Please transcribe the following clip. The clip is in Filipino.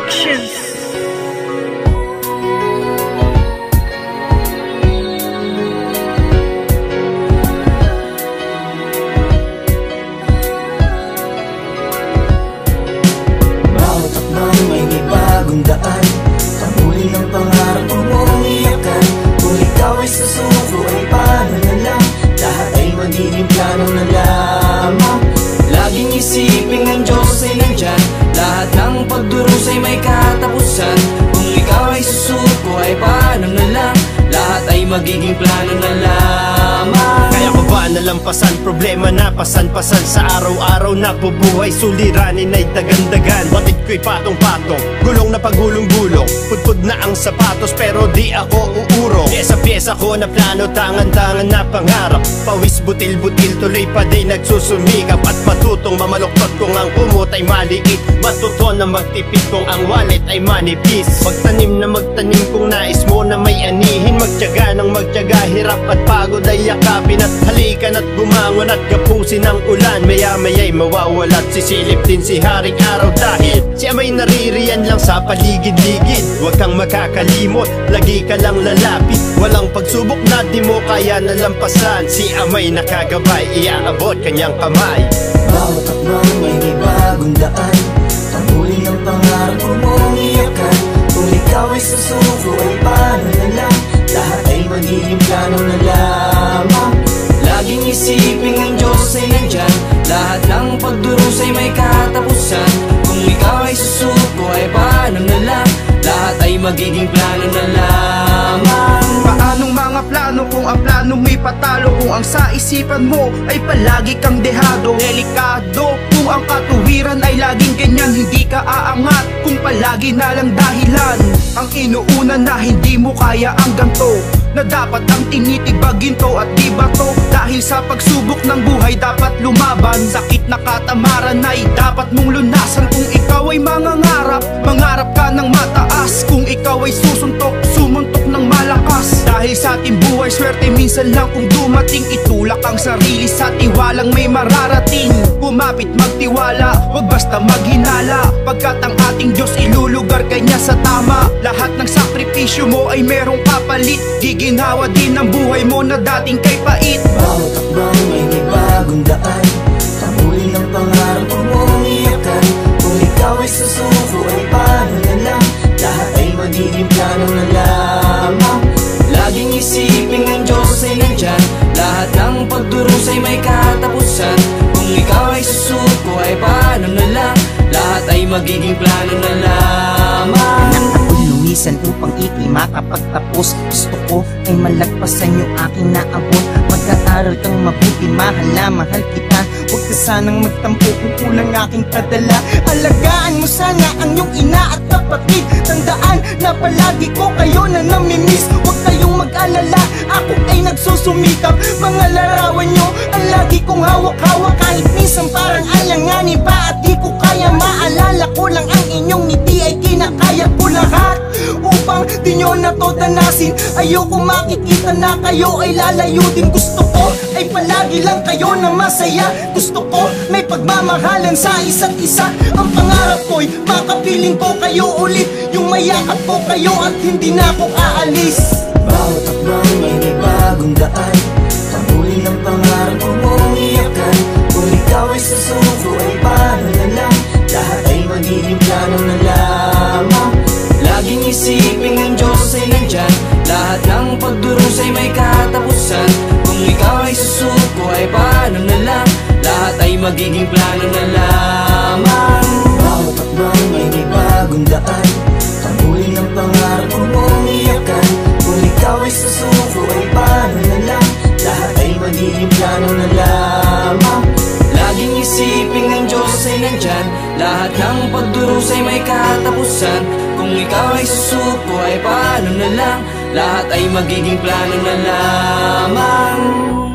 Productions. Bawat akbang may bagong daan, pamuli ng pangarap mong iyakan. Kung ikaw ay susuko ay paano na lang, lahat ay magiging plano na lamang. Laging isipin ng Diyos ay nandyan, lahat ng pagdurusa ay may katapusan. Kung ikaw ay susuko ay paano na lang, lahat ay magiging plano na lamang. Kaya ko ba nalampasan problema na pasan-pasan sa araw-araw na bubuhay, suliranin ay dagan-dagan. Batid ko'y patong-patong, gulong na paghulong-gulong, pudpud na ang sapatos pero di ako uurong. Pyesa-pyesa ko na plano, tangan-tangan na pangarap, pawis butil-butil tuloy pa din nagsusumikap. At matutong mamaluktot kung ang kumot ay maliit, matuto na magtipid kung ang wallet ay manipis. Magtanim na magtanim kung nais mo na may anihin, magtiyaga ng magtiyaga, hirap at pagod ay yakapin. At halikan at bumangon at gapusin ang ulan, maya-maya'y mawawala at sisilip din si Haring Araw. Dahil siya may naririyan lang sa paligid-ligid, huwag kang makakalimot, lagi ka lang lalapit. Walang pagsubok na di mo kaya nalampasan, si Amay nakagabay, iaabot kanyang kamay. Bawat akbang may bagong daan, pamuli ng pangarap mong iyakan. Kung ikaw ay susuko ay paano na lang, lahat ay magiging plano na lamang. Laging isipin ng Diyos ay nandyan, lahat ng pagdurusa ay may katapusan. Kung ikaw ay susuko ay paano na lang, lahat ay magiging plano na lamang. Paanong mga plano kung ang plano may patalo? Kung ang sa isipan mo ay palagi kang dehado, delikado kung ang katuwiran ay laging ganyan, hindi ka aangat kung palagi na lang dahilan ang inuuna na hindi mo kaya ang ganto, na dapat ang tinitibagin to at di ba to? Dahil sa pagsubok ng buhay dapat lumaban, sakit na katamaran ay dapat mong lunasan. Kung ikaw ay mangangarap, mangarap ka ng mataas. Kung ikaw ay susuntok, sumuntok ng malakas. Dahil sa ating buhay swerte minsan lang kung dumating, itulak ang sarili sa tiwalang may mararating. Kumapit magtiwala, wag basta maghinala, pagkat ang ating Diyos ilulugar kanya sa tama. Lahat ng sakripisyo mo ay merong kapalit, giginhawa din ang buhay mo na dating kay pait. Bawat akbang may bagong daan, pamuli ng pangarap mong iyakan. Kung ikaw ay susuko ay paano na lang, lahat ay magiging plano na lamang. Laging isipin ng Diyos ay nandyan, lahat ng pagdurusa ay may katapusan. Kung ikaw ay susuko ay paano na lang, lahat ay magiging plano na lamang. Lumisan upang ito'y makapagtapos. Gusto ko ay malagpasan yung aking naabot. Mag-aaral kang mabuti, mahal na mahal kita. Huwag ka sanang magtampo kung kulang aking padala. Alagaan mo sana ang iyong ina at kapatid. Tandaan na palagi ko kayo na namimiss. Huwag kayong mag-alala, ako ay nagsusumikap. Mga larawan nyo ang lagi kong hawak-hawak. Kahit minsan parang alanganin pa at di ko kaya. Maalala ko lang ang inyong ngiti ay kinakaya ko lahat upang di nyo na to danasin. Ayoko makikita na kayo ay lalayo din. Gusto ko ay palagi lang kayo na masaya. Gusto ko may pagmamahalan sa isa't isa. Ang pangarap ko'y makapiling ko kayo ulit, yung mayakap ko kayo at hindi na ako aalis. Bawat akbang may bagong daan, pamuli ng pangarap mong iyakan. Kung ikaw ay susuko ay paano na lang, lahat ay magiging plano na lamang. Laging isipin ng Diyos ay nandyan, lahat ng pagdurusa ay may katapusan. Kung ikaw ay susuko ay paano na lang, lahat ay magiging plano na lamang. Bawat akbang may bagong daan, pamuli ng pangarap mong iyakan. Kung ikaw ay susuko ay paano na lang, lahat ay magiging plano na lamang. Laging isipin ng Diyos ay nandyan, lahat ng pagdurusa ay may katapusan. Kung ikaw ay susuko ay paano na lang, lahat ay magiging plano na lamang.